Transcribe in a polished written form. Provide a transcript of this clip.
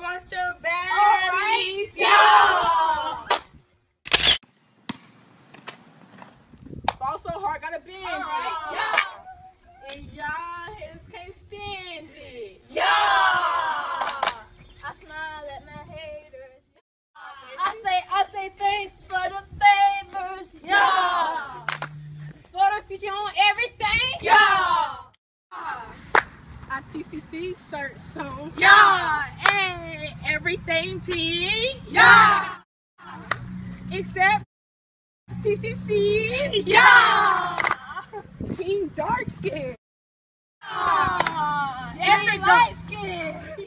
bunch of baddies. Yeah! Ball so hard, gotta bend. Alright, Yeah! And y'all haters can't stand it. Yeah! I smile at my haters. I say thanks for the favors. Yeah! For the future on everything. Yeah! At TCC, cert song. Yeah! Hey, everything P. Yeah! Except TCC. Yeah! Team Dark Skin. Yeah! Extra light skin.